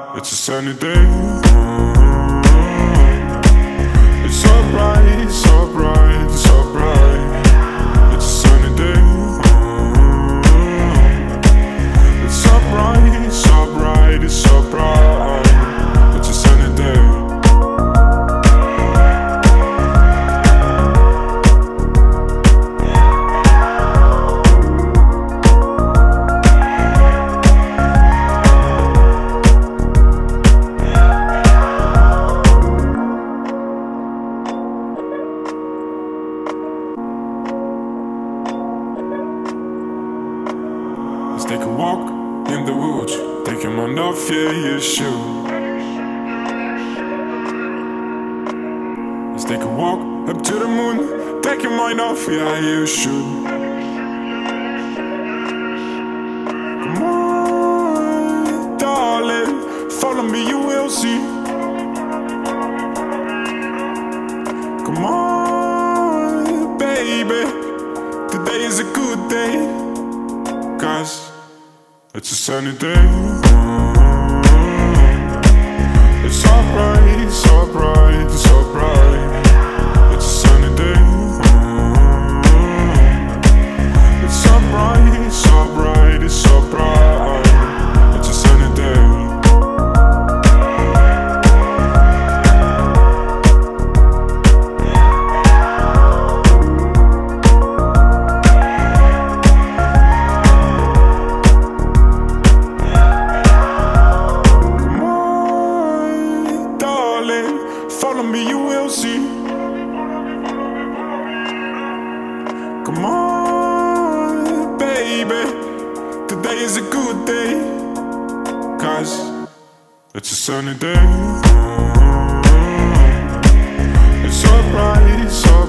It's a sunny day. It's so bright, so bright, so bright. It's a sunny day. It's so bright, so bright, it's so bright. It's a sunny day. Let's take a walk in the woods. Take your mind off, yeah, you should. Let's take a walk up to the moon. Take your mind off, yeah, you should. Come on, darling, follow me, you will see. Come on, baby, today is a good day, 'cause it's a sunny day. It's so bright, so bright, so bright. It's a sunny day. It's so bright, so bright, it's so bright. It's a sunny day. Follow me, you will see. Come on, baby, today is a good day, 'cause it's a sunny day. It's so bright, so